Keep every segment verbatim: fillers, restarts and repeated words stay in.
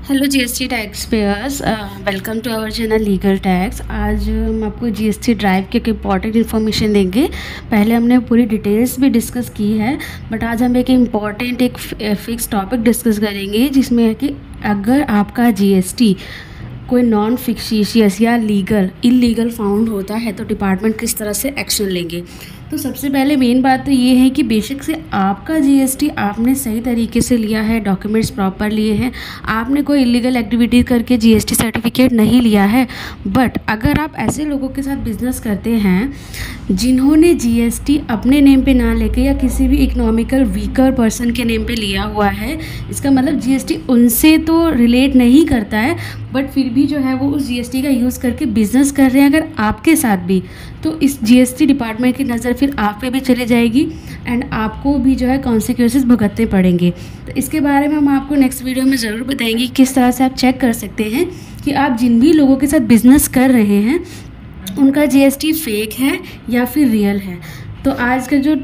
Hello GST tax payers, welcome to our channel legal tax. आज हम आपको GST drive के इम्पॉर्टेंट इन्फॉर्मेशन देंगे। पहले हमने पूरी डिटेल्स भी डिस्कस की है, बट आज हम एक इम्पॉर्टेंट एक फिक्स टॉपिक डिस्कस करेंगे, जिसमें है कि अगर आपका जीएसटी कोई नॉन फिक्शिशियस या लीगल इलीगल फाउंड होता है तो डिपार्टमेंट किस तरह से एक्शन लेंगे। तो सबसे पहले मेन बात तो ये है कि बेशक से आपका जीएसटी आपने सही तरीके से लिया है, डॉक्यूमेंट्स प्रॉपर लिए हैं, आपने कोई इलीगल एक्टिविटी करके जीएसटी सर्टिफिकेट नहीं लिया है, बट अगर आप ऐसे लोगों के साथ बिजनेस करते हैं जिन्होंने जीएसटी अपने नेम पे ना लेके या किसी भी इकोनॉमिकल वीकर पर्सन के नेम पे लिया हुआ है, इसका मतलब जीएसटी उनसे तो रिलेट नहीं करता है, बट फिर भी जो है वो उस जीएसटी का यूज़ करके बिजनेस कर रहे हैं अगर आपके साथ भी, तो इस जीएसटी डिपार्टमेंट की नज़र फिर आप पे भी चली जाएगी एंड आपको भी जो है कॉन्सिक्वेंसेस भुगतने पड़ेंगे। तो इसके बारे में हम आपको नेक्स्ट वीडियो में ज़रूर बताएंगे किस तरह से आप चेक कर सकते हैं कि आप जिन भी लोगों के साथ बिजनेस कर रहे हैं उनका जीएसटी फेक है या फिर रियल है। तो आज का जो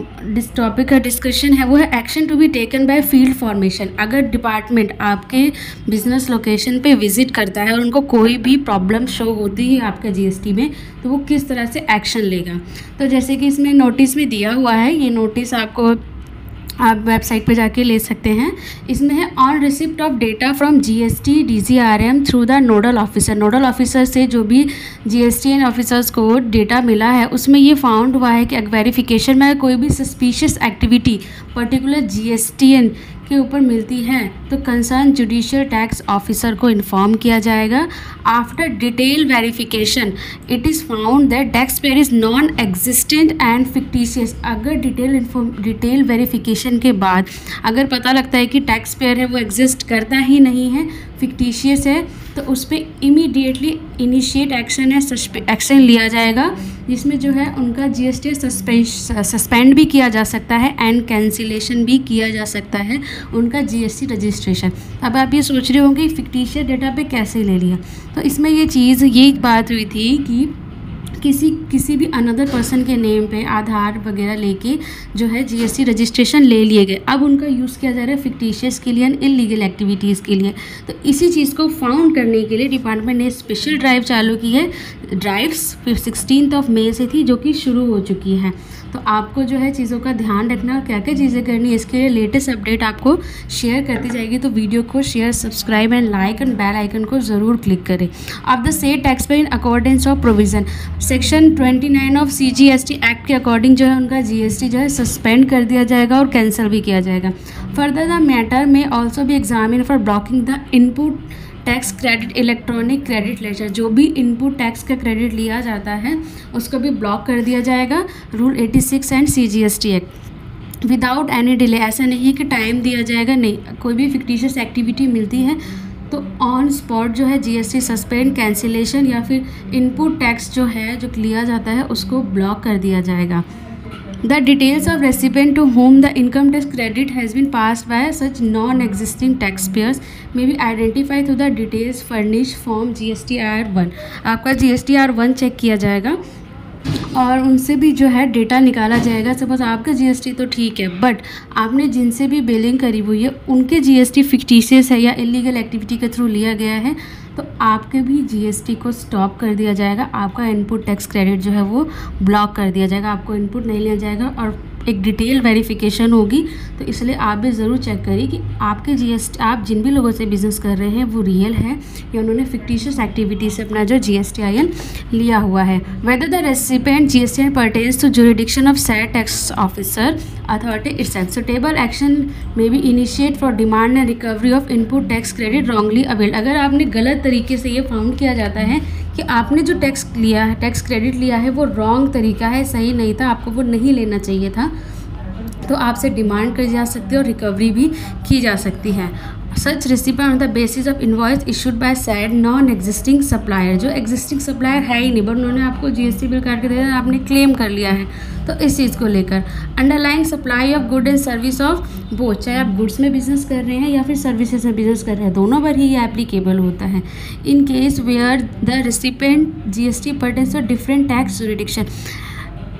टॉपिक का डिस्कशन है वो है action to be taken by field formation. अगर डिपार्टमेंट आपके बिजनेस लोकेशन पे विजिट करता है और उनको कोई भी प्रॉब्लम शो होती है आपका जीएसटी में, तो वो किस तरह से एक्शन लेगा। तो जैसे कि इसमें नोटिस में दिया हुआ है, ये नोटिस आपको आप वेबसाइट पे जाके ले सकते हैं। इसमें है on receipt of data from GST DGRM through the nodal officer. Nodal officer से जो भी जीएसटी एंड ऑफिसर्स को डेटा मिला है उसमें ये फाउंड हुआ है कि वेरिफिकेशन में कोई भी सस्पिशियस एक्टिविटी पर्टिकुलर जीएसटीएन के ऊपर मिलती है तो कंसर्न जुडिशियल टैक्स ऑफिसर को इन्फॉर्म किया जाएगा। After detail verification it is found that tax payer is non existent and fictitious. अगर डिटेल डिटेल वेरिफिकेशन के बाद अगर पता लगता है कि टैक्स पेयर है वो एग्जिस्ट करता ही नहीं है, फिक्टिशियस है, तो उस पर इमीडिएटली इनिशिएट एक्शन है एक्शन लिया जाएगा, जिसमें जो है उनका जीएसटी सस्पेंड भी किया जा सकता है एंड कैंसिलेशन भी किया जा सकता है उनका जीएसटी रजिस्ट्रेशन। अब आप ये सोच रहे होंगे फिक्टिशियस डेटा पे कैसे ले लिया, तो इसमें ये चीज़ ये बात हुई थी कि किसी किसी भी अनदर पर्सन के नेम पे आधार वगैरह लेके जो है जीएसटी रजिस्ट्रेशन ले लिए गए। अब उनका यूज़ किया जा रहा है फिक्टिशियस के लिए एंड इलीगल एक्टिविटीज़ के लिए। तो इसी चीज़ को फाउंड करने के लिए डिपार्टमेंट ने स्पेशल ड्राइव चालू की है। ड्राइव्स फिर सिक्सटीन ऑफ मई से थी, जो कि शुरू हो चुकी है। तो आपको जो है चीज़ों का ध्यान रखना, क्या क्या चीज़ें करनी है, इसके लिए लेटेस्ट अपडेट आपको शेयर करती जाएगी। तो वीडियो को share, subscribe and like and bell icon को ज़रूर क्लिक करें। Of the said tax payer in accordance of provision section twenty nine of CGST act के अकॉर्डिंग जो है उनका जीएसटी जो है सस्पेंड कर दिया जाएगा और कैंसिल भी किया जाएगा। फर्दर द मैटर में ऑल्सो भी examine for blocking the input tax credit electronic credit ledger. जो भी इनपुट टैक्स का क्रेडिट लिया जाता है उसको भी ब्लॉक कर दिया जाएगा, rule eighty six and CGST act, without any delay. ऐसा नहीं है कि टाइम दिया जाएगा, नहीं, कोई भी फिक्टिशियस एक्टिविटी मिलती है तो ऑन स्पॉट जो है जीएसटी सस्पेंड, कैंसिलेशन या फिर इनपुट टैक्स जो है जो लिया जाता है उसको ब्लॉक कर दिया जाएगा। The details of recipient to whom the income tax credit has been passed by such non-existing taxpayers may be identified through the details furnished form G S T R one. आपका G S T R one check किया जाएगा और उनसे भी जो है data निकाला जाएगा। सपोज आपका जीएसटी तो ठीक है, बट आपने जिनसे भी बिलिंग करी हुई है उनके जीएसटी फिक्टिशियस है या इलीगल एक्टिविटी के थ्रू लिया गया है, तो आपके भी जीएसटी को स्टॉप कर दिया जाएगा। आपका इनपुट टैक्स क्रेडिट जो है वो ब्लॉक कर दिया जाएगा, आपको इनपुट नहीं लिया जाएगा और एक डिटेल वेरिफिकेशन होगी। तो इसलिए आप भी ज़रूर चेक करिए कि आपके जीएसटी आप जिन भी लोगों से बिजनेस कर रहे हैं वो रियल है या उन्होंने फिक्टिशियस एक्टिविटी से अपना जो जीएसटी आई एन लिया हुआ है। Whether the recipient GST pertains to jurisdiction of said tax officer authority itself, suitable action may be initiate for demand and recovery of input tax credit wrongly availed. अगर आपने गलत तरीके से ये found किया जाता है कि आपने जो टैक्स लिया है, टैक्स क्रेडिट लिया है, वो रॉन्ग तरीका है, सही नहीं था, आपको वो नहीं लेना चाहिए था, तो आपसे डिमांड करी जा सकती है और रिकवरी भी की जा सकती है। Such recipient on the basis of invoice issued by said non existing supplier. जो एग्जिस्टिंग सप्लायर है ही नहीं बट उन्होंने आपको जीएसटी बिल काट के दे दिया, आपने क्लेम कर लिया है, तो इस चीज़ को लेकर underlying supply of good and service of both, चाहे आप गुड्स में बिजनेस कर रहे हैं या फिर सर्विसेज में बिजनेस कर रहे हैं, दोनों पर ही ये एप्लीकेबल होता है। In case where the recipient GST pertains to different tax jurisdiction,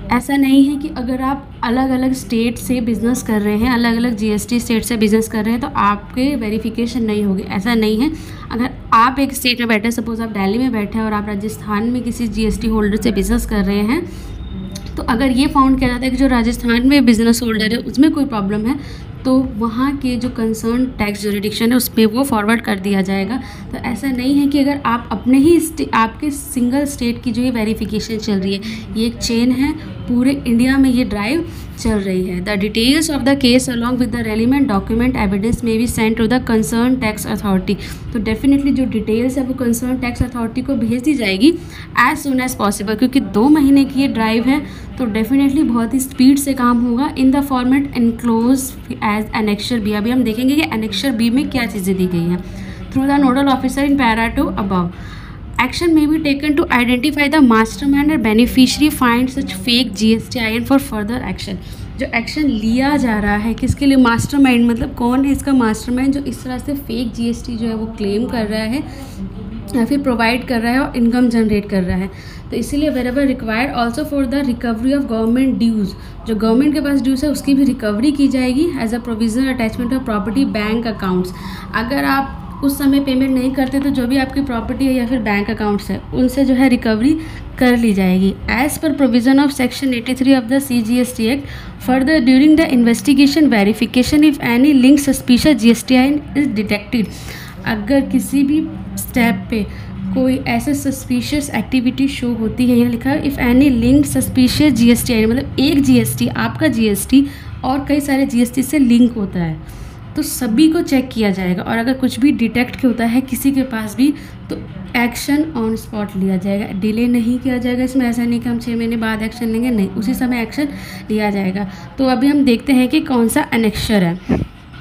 ऐसा नहीं है कि अगर आप अलग अलग स्टेट से बिज़नेस कर रहे हैं, अलग अलग जीएसटी स्टेट से बिज़नेस कर रहे हैं तो आपके वेरिफिकेशन नहीं होगी, ऐसा नहीं है। अगर आप एक स्टेट में बैठे, सपोज़ आप दिल्ली में बैठे हैं और आप राजस्थान में किसी जीएसटी होल्डर से बिज़नेस कर रहे हैं, तो अगर ये फाउंड किया जाता है कि जो राजस्थान में बिज़नेस होल्डर है उसमें कोई प्रॉब्लम है, तो वहाँ के जो कंसर्न टैक्स जुरिडिक्शन है उस पर वो फॉरवर्ड कर दिया जाएगा। तो ऐसा नहीं है कि अगर आप अपने ही आपके सिंगल स्टेट की जो ये वेरिफिकेशन चल रही है, ये एक चेन है, पूरे इंडिया में ये ड्राइव चल रही है। The details of the case along with the relevant document evidence may be send to the concern tax authority. तो डेफिनेटली जो डिटेल्स है वो कंसर्न टैक्स अथॉरिटी को भेज दी जाएगी एज सुन एज पॉसिबल, क्योंकि दो महीने की ये ड्राइव है तो डेफिनेटली बहुत ही स्पीड से काम होगा। In the format enclose as annexure B. अभी हम देखेंगे कि एनेक्शर बी में क्या चीज़ें दी गई हैं। Through the nodal officer in para two above, action may be taken to identify the mastermind or beneficiary, find such fake G S T I N for further action। जो action लिया जा रहा है किसके लिए, मास्टरमाइंड, मतलब कौन है इसका मास्टरमाइंड जो इस तरह से फेक जीएसटी जो है वो क्लेम कर रहा है या फिर प्रोवाइड कर रहा है और इनकम जनरेट कर रहा है। तो इसीलिए wherever required also for the recovery of government dues, जो गवर्नमेंट के पास ड्यूज़ है उसकी भी रिकवरी की जाएगी as a provisional attachment of property bank accounts. अगर आप उस समय पेमेंट नहीं करते तो जो भी आपकी प्रॉपर्टी है या फिर बैंक अकाउंट्स है उनसे जो है रिकवरी कर ली जाएगी as per provision of section eighty three of the C G S T act. Further during the investigation verification if any link suspicious G S T I N is detected, अगर किसी भी step पे कोई ऐसे suspicious activity show होती है, यहाँ लिखा है if any link suspicious G S T I N, मतलब एक जी एस टी, आपका जी एस टी और कई सारे जी एस टी से लिंक होता है तो सभी को चेक किया जाएगा। और अगर कुछ भी डिटेक्ट होता है किसी के पास भी तो एक्शन ऑन स्पॉट लिया जाएगा, डिले नहीं किया जाएगा। इसमें ऐसा नहीं कि हम छः महीने बाद एक्शन लेंगे, नहीं, उसी समय एक्शन लिया जाएगा। तो अभी हम देखते हैं कि कौन सा एनेक्शर है।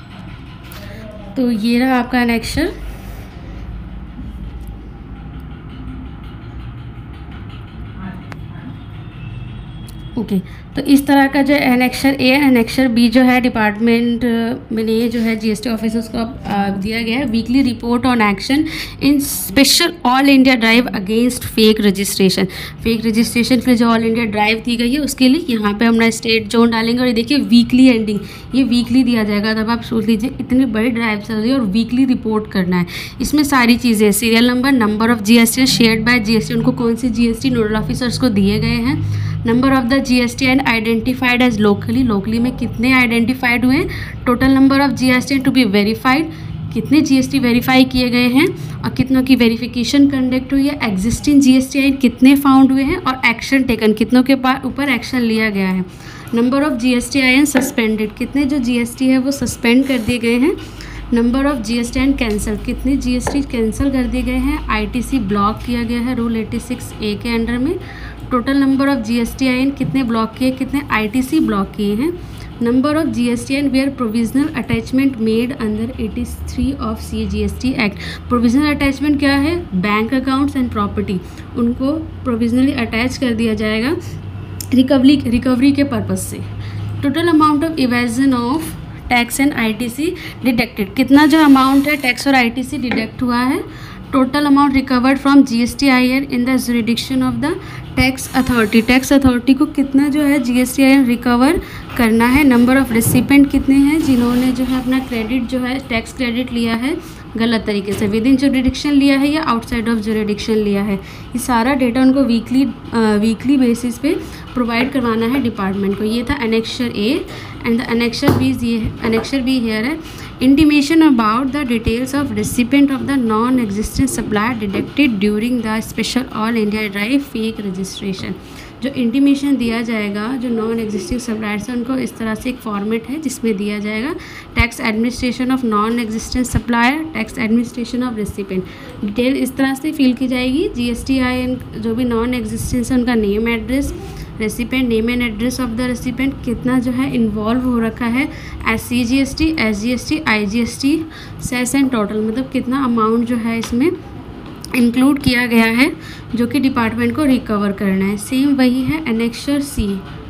तो ये रहा आपका एनेक्शर। ओके okay, तो इस तरह का जो एनेक्शर ए एनेक्शर बी जो है डिपार्टमेंट में ये जो है जीएसटी ऑफिसर्स को दिया गया है। Weekly report on action in special all India drive against fake registration. Fake registration के लिए जो ऑल इंडिया ड्राइव दी गई है उसके लिए यहाँ पे अपना स्टेट जोन डालेंगे और ये देखिए वीकली एंडिंग, ये वीकली दिया जाएगा। तब आप सोच लीजिए इतनी बड़ी ड्राइव चल रही है और वीकली रिपोर्ट करना है। इसमें सारी चीज़ें, serial number, number of GST shared by GST, उनको कौन से जीएसटी नोडल ऑफिसर्स को दिए गए हैं, number of the GST and identified as locally, locally में कितने आइडेंटिफाइड हुए, total number of GST to be verified, कितने जीएसटी वेरीफाई किए गए हैं और कितनों की वेरिफिकेशन कंडक्ट हुई है, एग्जिस्टिंग जीएसटी आई कितने फाउंड हुए हैं और एक्शन टेकन, कितनों के ऊपर एक्शन लिया गया है, number of GST I N suspended, कितने जो जीएसटी है वो सस्पेंड कर दिए गए हैं, number of GST and cancel, कितने जीएसटी कैंसिल कर दिए गए हैं, आईटीसी ब्लॉक किया गया है रूल एटी सिक्स ए के अंडर में, total number of GST I N कितने ब्लॉक किए, कितने आईटीसी ब्लॉक किए हैं, number of GST N where provisional attachment made under eighty three of C GST act. Provisional attachment क्या है, बैंक अकाउंट्स एंड प्रॉपर्टी, उनको provisionally attach कर दिया जाएगा रिकवरी रिकवरी के पर्पज़ से। Total amount of evasion of tax and ITC deducted, कितना जो अमाउंट है टैक्स और आईटीसी डिडक्ट हुआ है, total amount recovered from GST I N in the jurisdiction of the tax authority, tax authority को कितना जो है जीएसटी आई एन रिकवर करना है, नंबर ऑफ रेसिपेंट कितने हैं जिन्होंने जो है अपना क्रेडिट जो है टैक्स क्रेडिट लिया है गलत तरीके से, विद इन जुरिडिक्शन लिया है या आउटसाइड ऑफ जुरिडिक्शन लिया है, ये सारा डेटा उनको वीकली वीकली बेसिस पे प्रोवाइड करवाना है डिपार्टमेंट को। ये था annexure A and the annexure B, ये एनेक्शर बी हियर है intimation about the details of recipient of the non existent supplier deducted during the special all India drive fake registration. जो intimation दिया जाएगा जो non existing suppliers हैं उनको इस तरह से एक फॉर्मेट है जिसमें दिया जाएगा tax administration of non existent supplier, tax administration of recipient, detail इस तरह से फिल की जाएगी। जीएसटी आई एन जो भी नॉन एग्जिस्टेंस है उनका name address, recipient name and address of the recipient, कितना जो है इन्वॉल्व हो रखा है S C G S T, S G S T, I G S T, cess and total, मतलब कितना अमाउंट जो है इसमें इंक्लूड किया गया है जो कि डिपार्टमेंट को रिकवर करना है। सेम वही है annexure C,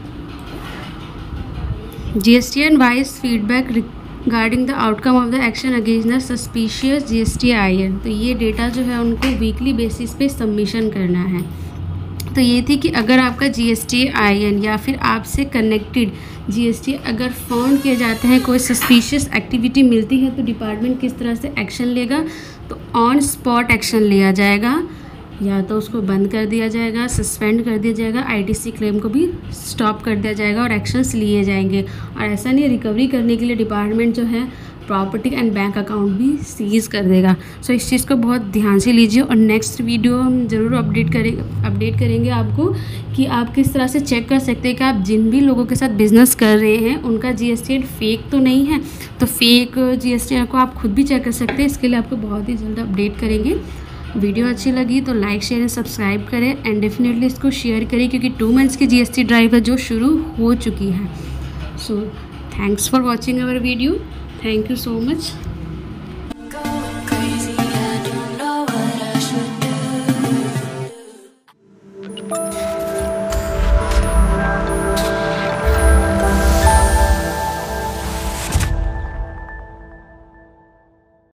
GST and wise feedback regarding the outcome of the action against the suspicious GST I N. तो ये डेटा जो है उनको वीकली बेसिस पे सबमिशन करना है। तो ये थी कि अगर आपका जीएसटी आईएन या फिर आपसे कनेक्टेड जीएसटी अगर फाउंड किए जाते हैं, कोई सस्पिशियस एक्टिविटी मिलती है, तो डिपार्टमेंट किस तरह से एक्शन लेगा। तो ऑन स्पॉट एक्शन लिया जाएगा, या तो उसको बंद कर दिया जाएगा, सस्पेंड कर दिया जाएगा, आईटीसी क्लेम को भी स्टॉप कर दिया जाएगा और एक्शंस लिए जाएंगे। और ऐसा नहीं, रिकवरी करने के लिए डिपार्टमेंट जो है प्रॉपर्टी एंड बैंक अकाउंट भी सीज़ कर देगा। सो इस चीज़ को बहुत ध्यान से लीजिए, और नेक्स्ट वीडियो हम ज़रूर अपडेट करेंगे अपडेट करेंगे आपको कि आप किस तरह से चेक कर सकते हैं कि आप जिन भी लोगों के साथ बिजनेस कर रहे हैं उनका जीएसटी फेक तो नहीं है। तो फेक जीएसटी को आप खुद भी चेक कर सकते हैं, इसके लिए आपको बहुत ही जल्द अपडेट करेंगे। वीडियो अच्छी लगी तो लाइक शेयर एंड सब्सक्राइब करें, एंड डेफिनेटली इसको शेयर करें, क्योंकि टू मंथ्स की जीएसटी ड्राइव है जो शुरू हो चुकी है। So thanks for watching our video. Thank you so much.